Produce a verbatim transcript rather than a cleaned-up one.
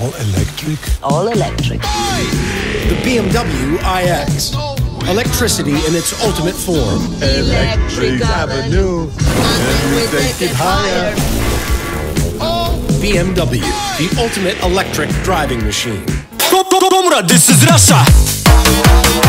All electric? All electric. The B M W iX. Electricity in its ultimate form. Electric Avenue. And we take it higher. B M W, the ultimate electric driving machine. This is Russia.